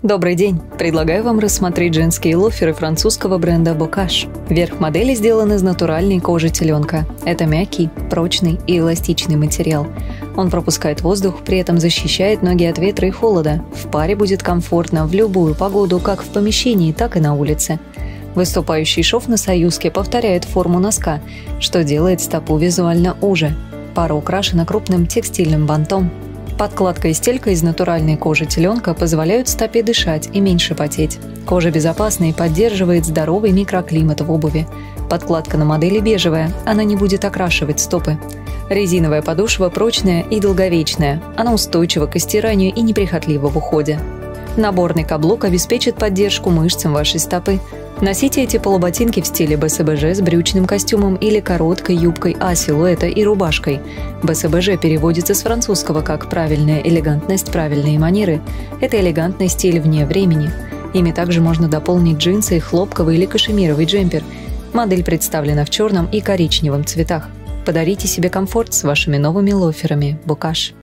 Добрый день! Предлагаю вам рассмотреть женские лоферы французского бренда Bocage. Верх модели сделан из натуральной кожи теленка. Это мягкий, прочный и эластичный материал. Он пропускает воздух, при этом защищает ноги от ветра и холода. В паре будет комфортно в любую погоду, как в помещении, так и на улице. Выступающий шов на союзке повторяет форму носка, что делает стопу визуально уже. Пара украшена крупным текстильным бантом. Подкладка и стелька из натуральной кожи теленка позволяют стопе дышать и меньше потеть. Кожа безопасна и поддерживает здоровый микроклимат в обуви. Подкладка на модели бежевая, она не будет окрашивать стопы. Резиновая подошва прочная и долговечная, она устойчива к стиранию и неприхотлива в уходе. Наборный каблук обеспечит поддержку мышцам вашей стопы. Носите эти полуботинки в стиле БСБЖ с брючным костюмом или короткой юбкой А-силуэта и рубашкой. БСБЖ переводится с французского как «правильная элегантность, правильные манеры». Это элегантный стиль вне времени. Ими также можно дополнить джинсы, хлопковый или кашемировый джемпер. Модель представлена в черном и коричневом цветах. Подарите себе комфорт с вашими новыми лоферами Bocage.